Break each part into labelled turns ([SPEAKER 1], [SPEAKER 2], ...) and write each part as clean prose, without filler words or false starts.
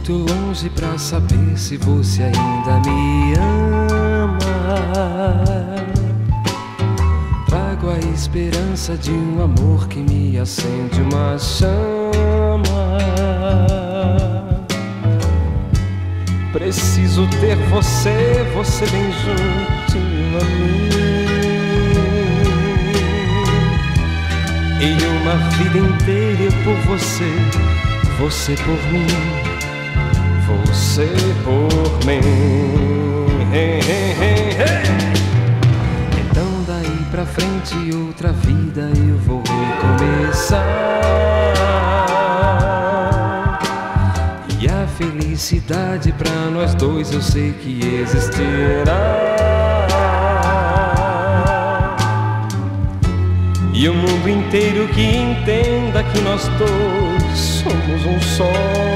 [SPEAKER 1] muito longe pra saber se você ainda me ama. Trago a esperança de um amor que me acende uma chama. Preciso ter você, você bem juntinho a mim. Em uma vida inteira por você, você por mim, você por mim. Então daí pra frente outra vida eu vou recomeçar. E a felicidade pra nós dois eu sei que existirá. E o mundo inteiro que entenda que nós dois somos um só.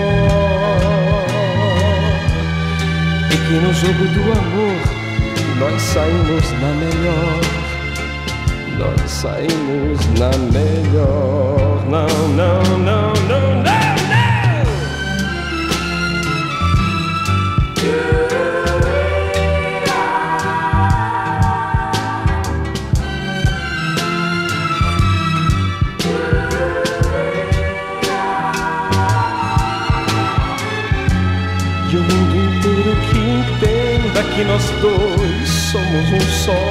[SPEAKER 1] E que no jogo do amor nós saímos na melhor. Nós saímos na melhor. Não, não, não, não, não, não. E o mundo inteiro que entenda que nós dois somos um só.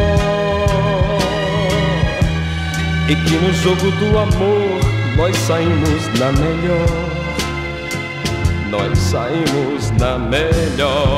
[SPEAKER 1] E que no jogo do amor nós saímos na melhor. Nós saímos na melhor.